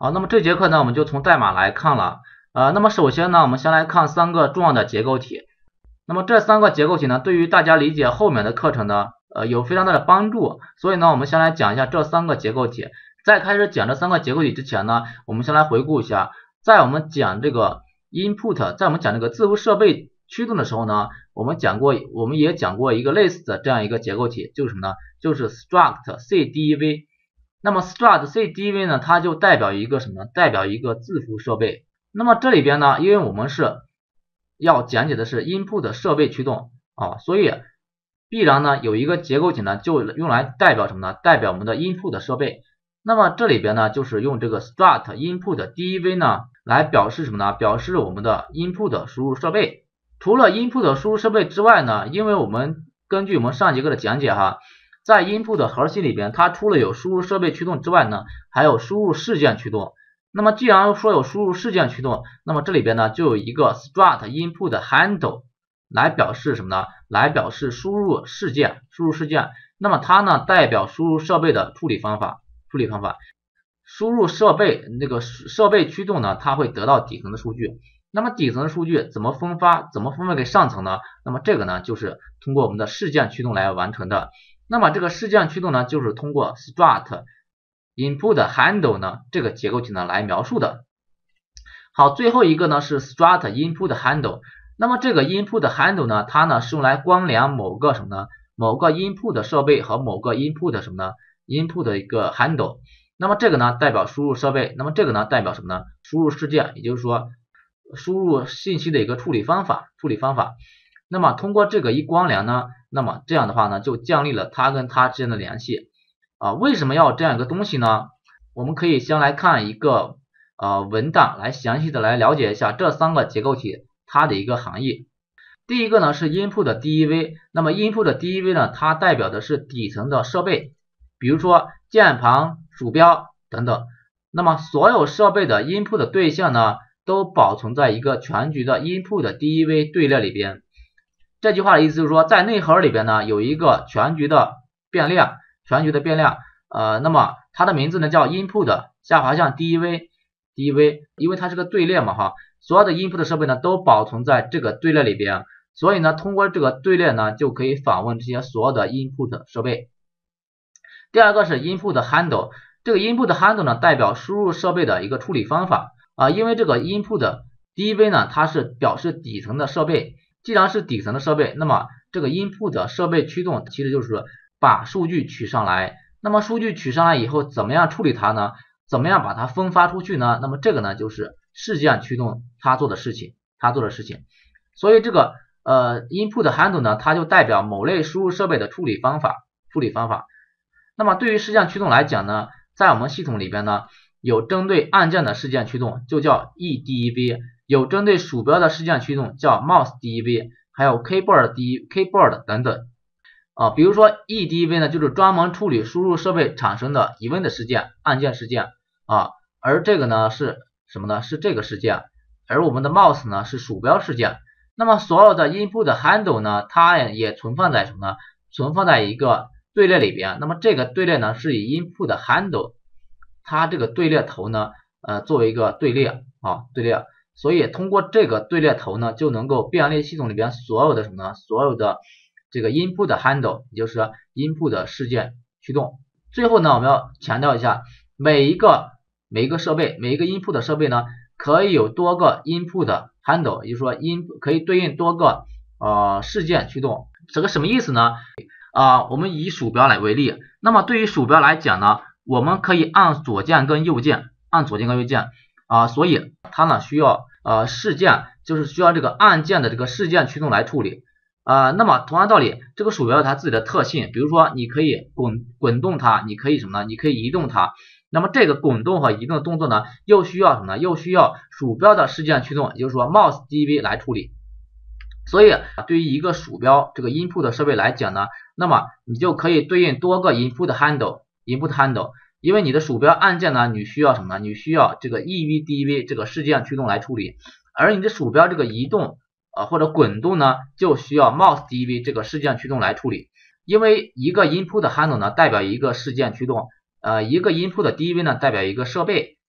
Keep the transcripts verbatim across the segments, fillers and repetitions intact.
好，那么这节课呢，我们就从代码来看了。呃，那么首先呢，我们先来看三个重要的结构体。那么这三个结构体呢，对于大家理解后面的课程呢，呃，有非常大的帮助。所以呢，我们先来讲一下这三个结构体。在开始讲这三个结构体之前呢，我们先来回顾一下，在我们讲这个 input， 在我们讲这个字符设备驱动的时候呢，我们讲过，我们也讲过一个类似的这样一个结构体，就是什么呢？就是 struct C D V。那么 struct C D V 呢，它就代表一个什么呢？代表一个字符设备。那么这里边呢，因为我们是要讲解的是 input 设备驱动啊，所以必然呢有一个结构体呢，就用来代表什么呢？代表我们的 input 设备。那么这里边呢，就是用这个 struct input D V 呢来表示什么呢？表示我们的 input 输入设备。除了 input 输入设备之外呢，因为我们根据我们上节课的讲解哈，在 input 核心里边，它除了有输入设备驱动之外呢，还有输入事件驱动。那么既然说有输入事件驱动，那么这里边呢就有一个 struct input handle 来表示什么呢？来表示输入事件，输入事件。那么它呢代表输入设备的处理方法，处理方法。输入设备那个设备驱动呢，它会得到底层的数据。那么底层的数据怎么分发？怎么分配给上层呢？那么这个呢就是通过我们的事件驱动来完成的。那么这个事件驱动呢，就是通过 struct input handle 呢这个结构体呢来描述的。好，最后一个呢是 struct input handle。那么这个 input handle 呢，它呢是用来关联某个什么呢？某个 input 设备和某个 input 什么呢 ？input 的一个 handle。那么这个呢代表输入设备，那么这个呢代表什么呢？输入事件，也就是说输入信息的一个处理方法，处理方法。那么通过这个一关联呢，那么这样的话呢，就建立了它跟它之间的联系啊。为什么要这样一个东西呢？我们可以先来看一个呃文档，来详细的来了解一下这三个结构体它的一个含义。第一个呢是 input D V， 那么 input D V 呢，它代表的是底层的设备，比如说键盘、鼠标等等。那么所有设备的 input 对象呢，都保存在一个全局的 input D V 队列里边。这句话的意思就是说，在内核里边呢有一个全局的变量，全局的变量，呃，那么它的名字呢叫 input 下划线 D V D V， 因为它是个队列嘛哈，所有的 input 设备呢都保存在这个队列里边，所以呢通过这个队列呢就可以访问这些所有的 input 设备。第二个是 input handle， 这个 input handle 呢代表输入设备的一个处理方法啊、呃，因为这个 input D V 呢它是表示底层的设备。既然是底层的设备，那么这个 input 设备驱动其实就是把数据取上来。那么数据取上来以后，怎么样处理它呢？怎么样把它分发出去呢？那么这个呢就是事件驱动它做的事情，它做的事情。所以这个呃 input handle 呢，它就代表某类输入设备的处理方法，处理方法。那么对于事件驱动来讲呢，在我们系统里边呢，有针对按键的事件驱动，就叫 E D V。有针对鼠标的事件驱动叫 mouse D V， 还有 keyboard D keyboard 等等啊，比如说 E D V 呢就是专门处理输入设备产生的 event 事件，按键事件啊，而这个呢是什么呢？是这个事件，而我们的 mouse 呢是鼠标事件。那么所有的 input handle 呢，它也存放在什么呢？存放在一个队列里边。那么这个队列呢是以 input handle， 它这个队列头呢呃作为一个队列啊队列。所以通过这个队列头呢，就能够便利系统里边所有的什么呢？所有的这个 input handle， 也就是 input 事件驱动。最后呢，我们要强调一下，每一个每一个设备，每一个 input 设备呢，可以有多个 input handle， 也就是说 in 可以对应多个呃事件驱动。这个什么意思呢？啊、呃，我们以鼠标来为例，那么对于鼠标来讲呢，我们可以按左键跟右键，按左键跟右键。啊，所以它呢需要呃事件，就是需要这个按键的这个事件驱动来处理啊、呃。那么同样道理，这个鼠标有它自己的特性，比如说你可以滚滚动它，你可以什么呢？你可以移动它。那么这个滚动和移动的动作呢，又需要什么呢？又需要鼠标的事件驱动，也就是说 mouse D V 来处理。所以对于一个鼠标这个 input 设备来讲呢，那么你就可以对应多个 input handle，input handle。因为你的鼠标按键呢，你需要什么呢？你需要这个 E V D V 这个事件驱动来处理，而你的鼠标这个移动呃或者滚动呢，就需要 mouse D V 这个事件驱动来处理。因为一个 input handle 呢代表一个事件驱动，呃一个 input D V 呢代表一个设备，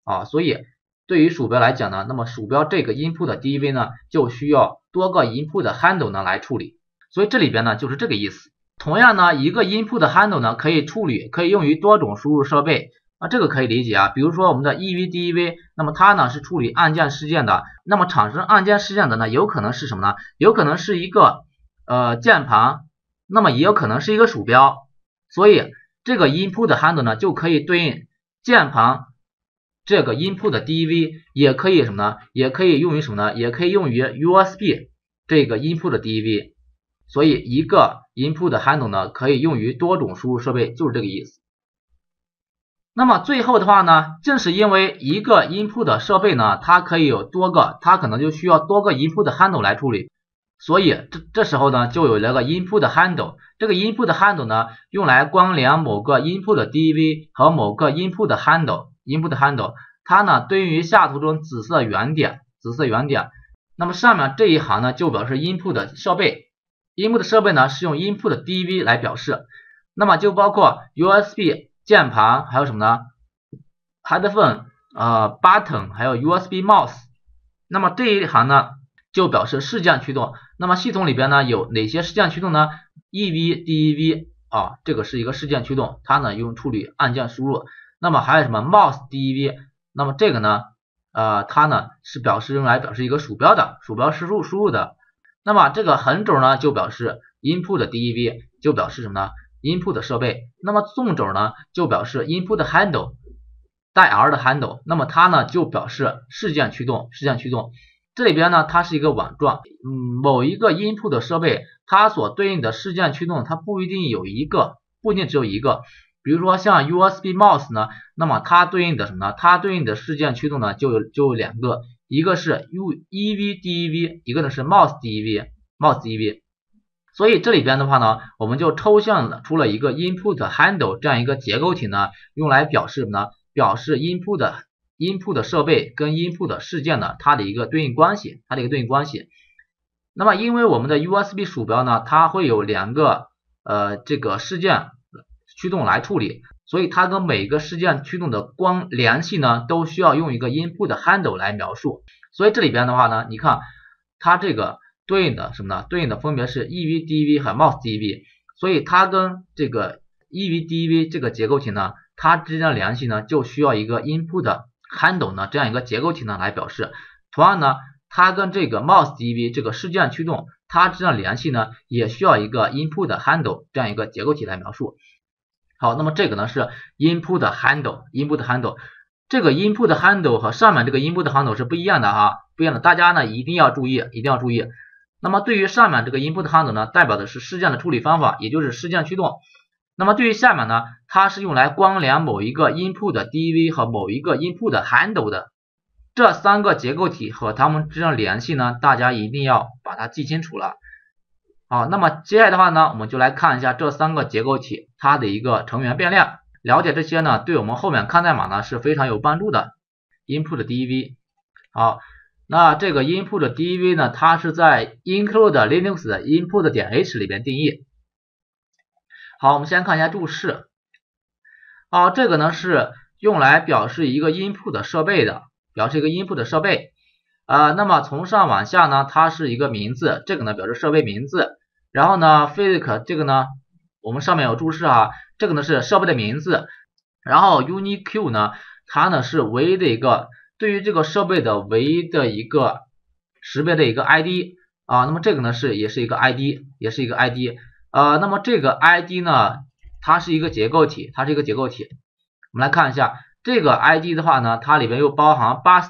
啊，所以对于鼠标来讲呢，那么鼠标这个 input 的 D E V 呢就需要多个 input 的 handle 呢来处理，所以这里边呢就是这个意思。同样呢，一个 input 的 handle 呢可以处理，可以用于多种输入设备。啊，这个可以理解啊，比如说我们的 E V D E V， 那么它呢是处理按键事件的，那么产生按键事件的呢，有可能是什么呢？有可能是一个呃键盘，那么也有可能是一个鼠标，所以这个 input handle 呢就可以对应键盘这个 input 的 D E V， 也可以什么呢？也可以用于什么呢？也可以用于 U S B 这个 input 的 D E V， 所以一个 input handle 呢可以用于多种输入设备，就是这个意思。那么最后的话呢，正是因为一个 input 设备呢，它可以有多个，它可能就需要多个 input handle 来处理，所以这这时候呢，就有了个 input handle。这个 input handle 呢，用来关联某个 input D E V 和某个 input handle。input handle 它呢，对应于下图中紫色圆点，紫色圆点。那么上面这一行呢，就表示 input 设备。input 设备呢，是用 input D E V 来表示，那么就包括 U S B。键盘还有什么呢 ？headphone 呃 button 还有 U S B mouse。那么这一行呢就表示事件驱动。那么系统里边呢有哪些事件驱动呢 ？E V D E V 啊，这个是一个事件驱动，它呢用处理按键输入。那么还有什么 mouse D E V？ 那么这个呢呃它呢是表示用来表示一个鼠标的，鼠标输入输入的。那么这个横轴呢就表示 input D E V， 就表示什么呢？input 设备。那么纵轴呢就表示 input handle， 带 R 的 handle， 那么它呢就表示事件驱动，事件驱动。这里边呢它是一个网状，嗯，某一个 input 设备它所对应的事件驱动它不一定有一个，不一定只有一个。比如说像 U S B mouse 呢，那么它对应的什么呢？它对应的事件驱动呢就有就有两个，一个是 U E V D E V， 一个呢是 mouse D E V，mouse D E V。所以这里边的话呢，我们就抽象出了一个 input handle 这样一个结构体呢，用来表示什么呢？表示 input input 设备跟 input 事件呢，它的一个对应关系，它的一个对应关系。那么因为我们的 U S B 鼠标呢，它会有两个呃这个事件驱动来处理，所以它跟每个事件驱动的光联系呢，都需要用一个 input handle 来描述。所以这里边的话呢，你看它这个对应的什么呢？对应的分别是 E V D E V 和 mouse D E V， 所以它跟这个 E V D E V 这个结构体呢，它之间的联系呢，就需要一个 input handle 呢这样一个结构体呢来表示。同样呢，它跟这个 mouse D E V 这个事件驱动，它之间的联系呢，也需要一个 input handle 这样一个结构体来描述。好，那么这个呢是 input handle，input handle。这个 input handle 和上面这个 input handle 是不一样的哈，不一样的，大家呢一定要注意，一定要注意。那么对于上面这个 input handle 呢，代表的是事件的处理方法，也就是事件驱动。那么对于下面呢，它是用来关联某一个 input D E V 和某一个 input handle 的。这三个结构体和它们之间的联系呢，大家一定要把它记清楚了。好，那么接下来的话呢，我们就来看一下这三个结构体它的一个成员变量。了解这些呢，对我们后面看代码呢是非常有帮助的。input D E V， 好。那这个 input D E V 呢，它是在 include Linux 的 input 点 h 里边定义。好，我们先看一下注释。好，这个呢是用来表示一个 input 设备的，表示一个 input 设备。呃，那么从上往下呢，它是一个名字，这个呢表示设备名字。然后呢 physic 这个呢，我们上面有注释啊，这个呢是设备的名字。然后 uniq 呢，它呢是唯一的一个。对于这个设备的唯一的一个识别的一个 I D 啊，那么这个呢是也是一个 I D， 也是一个 I D， 呃，那么这个 I D 呢，它是一个结构体，它是一个结构体。我们来看一下这个 I D 的话呢，它里边又包含 bus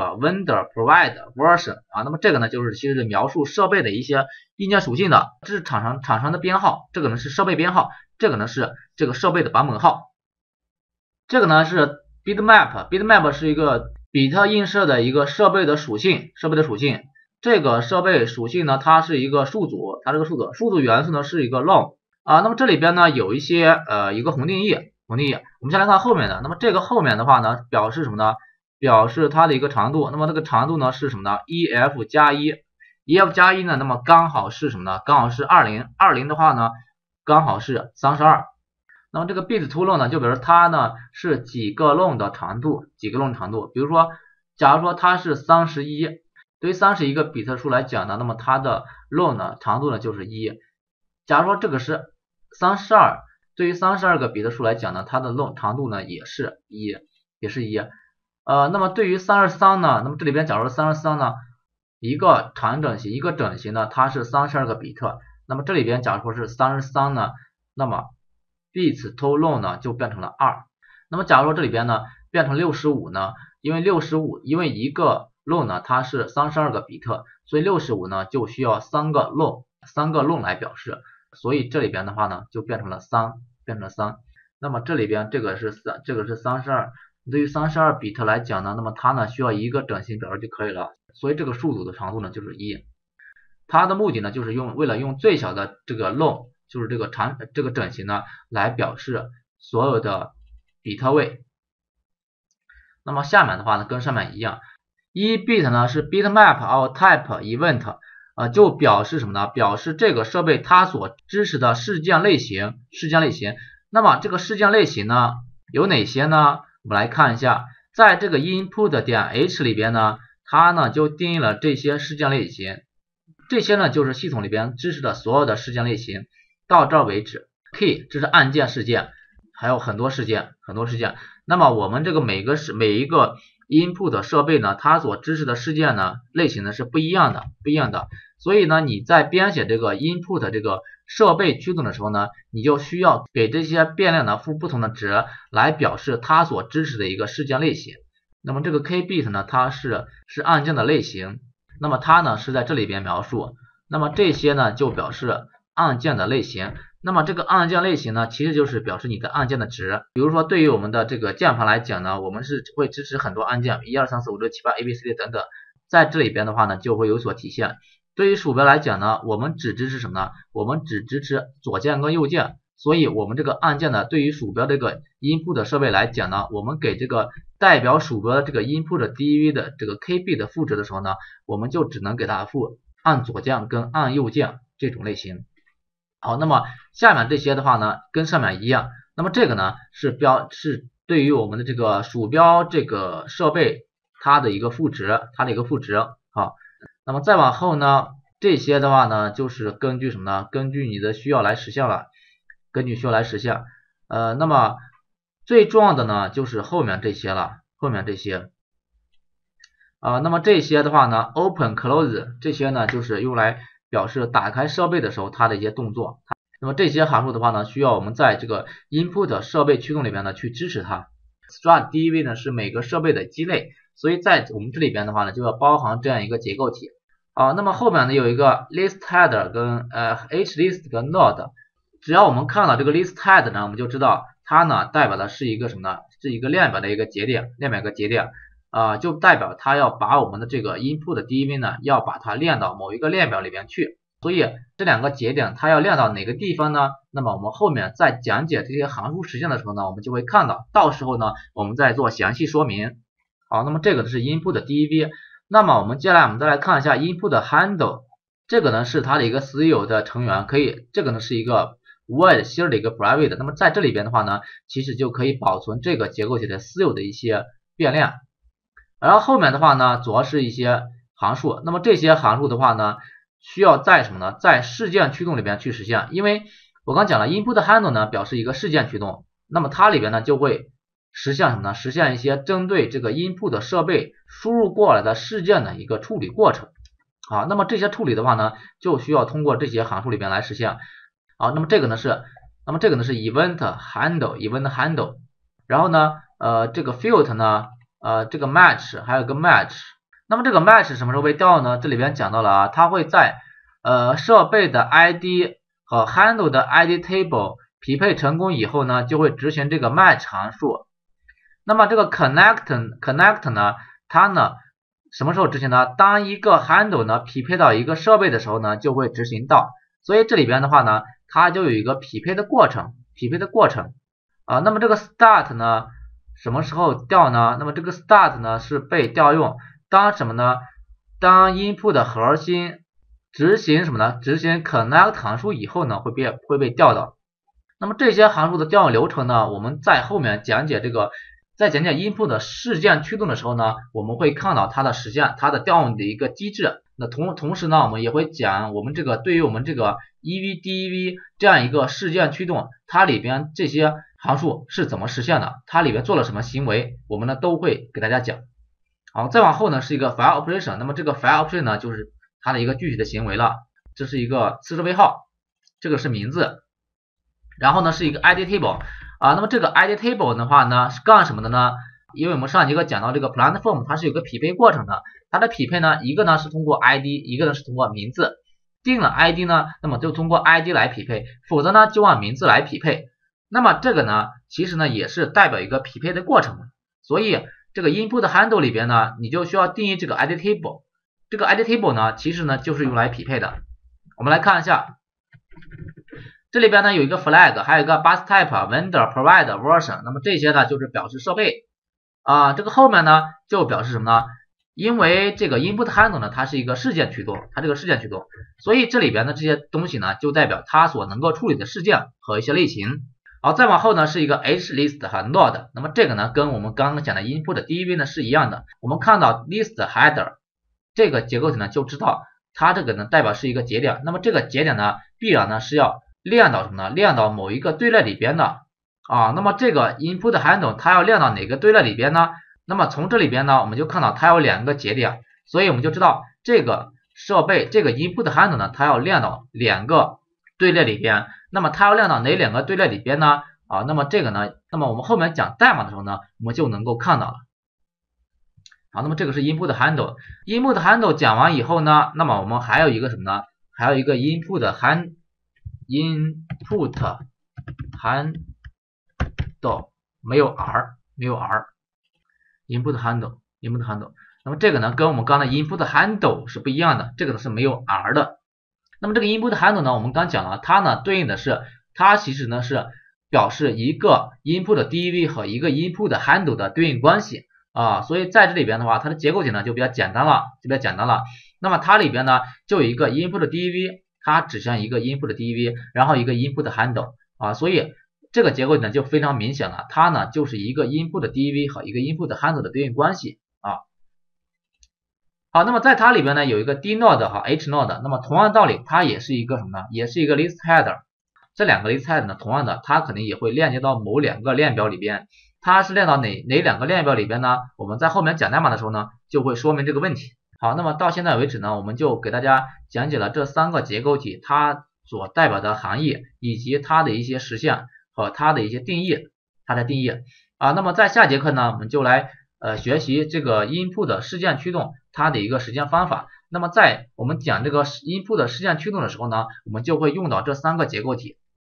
type、vendor、provide、version 啊，那么这个呢就是其实是描述设备的一些硬件属性的，这是厂商厂商的编号，这个呢是设备编号，这个呢是这个设备的版本号，这个呢是 bitmap，bitmap 是一个比特映射的一个设备的属性，设备的属性，这个设备属性呢，它是一个数组，它这个数组，数组元素呢是一个 long 啊。那么这里边呢有一些呃一个宏定义，宏定义。我们先来看后面的，那么这个后面的话呢，表示什么呢？表示它的一个长度。那么这个长度呢是什么呢 ？E F 加一 ，E F 加一呢，那么刚好是什么呢？刚好是二零，二零的话呢，刚好是三十二。 那么这个 bit to long 呢，就比如说它呢是几个 long 的长度，几个 long 长度，比如说假如说它是三十一，对于三十一个比特数来讲呢，那么它的 long 呢长度呢就是一。假如说这个是三十二，对于三十二个比特数来讲呢，它的 long 长度呢也是一，也是一。呃，那么对于三十三呢，那么这里边假如三十三呢，一个长整形，一个整形呢，它是三十二个比特，那么这里边假如说是三十三呢，那么 bits to long 呢就变成了二。那么假如说这里边呢变成六十五呢，因为六十五，因为一个 long 呢它是三十二个比特，所以六十五呢就需要三个 long， 三个 long 来表示，所以这里边的话呢就变成了三，变成了三。那么这里边这个是三，这个是三十二。对于三十二比特来讲呢，那么它呢需要一个整形表示就可以了，所以这个数组的长度呢就是一。它的目的呢就是用为了用最小的这个 long， 就是这个长这个整形呢来表示所有的比特位。那么下面的话呢跟上面一样，一 bit 呢是 bitmap of type event， 呃就表示什么呢？表示这个设备它所支持的事件类型，事件类型。那么这个事件类型呢有哪些呢？我们来看一下，在这个 input 点 h 里边呢，它呢就定义了这些事件类型，这些呢就是系统里边支持的所有的事件类型，到这儿为止。Key 这是案件事件，还有很多事件，很多事件。那么我们这个每个是每一个 input 设备呢，它所支持的事件呢类型呢是不一样的，不一样的。所以呢，你在编写这个 input 这个设备驱动的时候呢，你就需要给这些变量呢赋不同的值，来表示它所支持的一个事件类型。那么这个 k bit 呢，它是是案件的类型，那么它呢是在这里边描述。那么这些呢就表示案件的类型。那么这个案件类型呢，其实就是表示你的案件的值。比如说对于我们的这个键盘来讲呢，我们是会支持很多案件，一二三四五六七八 A B C D 等等，在这里边的话呢就会有所体现。对于鼠标来讲呢，我们只支持什么呢？我们只支持左键跟右键，所以我们这个按键呢，对于鼠标这个 input 设备来讲呢，我们给这个代表鼠标的这个 input D V 的这个 k bit 的赋值的时候呢，我们就只能给它赋按左键跟按右键这种类型。好，那么下面这些的话呢，跟上面一样。那么这个呢是标是对于我们的这个鼠标这个设备它的一个赋值，它的一个赋值。好。那么再往后呢，这些的话呢，就是根据什么呢？根据你的需要来实现了，根据需要来实现。呃，那么最重要的呢，就是后面这些了，后面这些。啊、呃，那么这些的话呢 ，open close 这些呢，就是用来表示打开设备的时候它的一些动作。那么这些函数的话呢，需要我们在这个 input 设备驱动里边呢去支持它。struct D V 呢是每个设备的基类。所以在我们这里边的话呢，就要包含这样一个结构体。好，那么后面呢有一个 list header 跟呃 hlist 跟 node， 只要我们看到这个 list header 呢，我们就知道它呢代表的是一个什么呢？是一个链表的一个节点，链表一个节点啊、呃，就代表它要把我们的这个 input D V 呢，要把它链到某一个链表里边去。所以这两个节点它要链到哪个地方呢？那么我们后面在讲解这些函数实现的时候呢，我们就会看到，到时候呢我们再做详细说明。好，那么这个是 input D V， 那么我们接下来我们再来看一下 input handle， 这个呢是它的一个私有的成员，可以这个呢是一个 void share 的一个 private， 那么在这里边的话呢，其实就可以保存这个结构体的私有的一些变量，然后后面的话呢，主要是一些函数，那么这些函数的话呢，需要在什么呢？在事件驱动里边去实现，因为我刚讲了 input handle 呢表示一个事件驱动，那么它里边呢就会实现什么呢？实现一些针对这个 input 设备输入过来的事件的一个处理过程。好，那么这些处理的话呢，就需要通过这些函数里边来实现。好，那么这个呢是，那么这个呢是 event handle event handle， 然后呢，呃，这个 filter 呢，呃，这个 match 还有个 match。那么这个 match 什么时候被调呢？这里边讲到了啊，它会在呃设备的 I D 和 handle 的 I D table 匹配成功以后呢，就会执行这个 match 函数。那么这个 connect connect 呢，它呢什么时候执行呢？当一个 handle 呢匹配到一个设备的时候呢，就会执行到。所以这里边的话呢，它就有一个匹配的过程，匹配的过程啊。那么这个 start 呢，什么时候调呢？那么这个 start 呢是被调用当什么呢？当 input 的核心执行什么呢？执行 connect 函数以后呢，会被会被调到。 那么这些函数的调用流程呢，我们在后面讲解这个，在讲解 input 的事件驱动的时候呢，我们会看到它的实现，它的调用的一个机制。那同同时呢，我们也会讲我们这个对于我们这个 E V D E V 这样一个事件驱动，它里边这些函数是怎么实现的，它里边做了什么行为，我们呢都会给大家讲。好，再往后呢是一个 file operation， 那么这个 file operation 呢就是它的一个具体的行为了，这是一个次式位号，这个是名字。然后呢是一个 I D table 啊，那么这个 I D table 的话呢是干什么的呢？因为我们上节课讲到这个 plant form 它是有个匹配过程的，它的匹配呢一个呢是通过 I D， 一个呢是通过名字。定了 I D 呢，那么就通过 I D 来匹配，否则呢就按名字来匹配。那么这个呢其实呢也是代表一个匹配的过程，所以这个 input handle 里边呢你就需要定义这个 I D table， 这个 I D table 呢其实呢就是用来匹配的。我们来看一下。这里边呢有一个 flag， 还有一个 bus type、vendor、provide、version， 那么这些呢就是表示设备啊，这个后面呢就表示什么呢？因为这个 input handle 呢它是一个事件驱动，它这个事件驱动，所以这里边的这些东西呢就代表它所能够处理的事件和一些类型。好，再往后呢是一个 hlist 和 node， 那么这个呢跟我们刚刚讲的 input D E V 呢是一样的，我们看到 list header 这个结构体呢就知道它这个呢代表是一个节点，那么这个节点呢必然呢是要链到什么呢？链到某一个队列里边的啊。那么这个 input handle 它要链到哪个队列里边呢？那么从这里边呢，我们就看到它有两个节点，所以我们就知道这个设备这个 input handle 呢，它要链到两个队列里边。那么它要链到哪两个队列里边呢？啊，那么这个呢，那么我们后面讲代码的时候呢，我们就能够看到了。好，那么这个是 input handle。input handle 讲完以后呢，那么我们还有一个什么呢？还有一个 input hand input handle 没有 r 没有 r input handle input handle， 那么这个呢跟我们刚才 input handle 是不一样的，这个呢是没有 r 的。那么这个 input handle 呢，我们刚讲了，它呢对应的是它其实呢是表示一个 input D E V 和一个 input handle 的对应关系啊，所以在这里边的话，它的结构体呢就比较简单了，就比较简单了。那么它里边呢就有一个 input D E V， 它指向一个 input D E V， 然后一个 input handle 啊，所以这个结构呢就非常明显了，它呢就是一个 input D E V 和一个 input handle 的对应关系啊。好，那么在它里边呢有一个 D node 和 H node， 那么同样的道理，它也是一个什么呢？也是一个 list header。这两个 list header 呢，同样的，它肯定也会链接到某两个链表里边。它是链到哪哪两个链表里边呢？我们在后面讲代码的时候呢，就会说明这个问题。好，那么到现在为止呢，我们就给大家讲解了这三个结构体它所代表的含义，以及它的一些实现和它的一些定义，它的定义啊。那么在下节课呢，我们就来呃学习这个 input 的事件驱动它的一个实现方法。那么在我们讲这个 input 的事件驱动的时候呢，我们就会用到这三个结构体。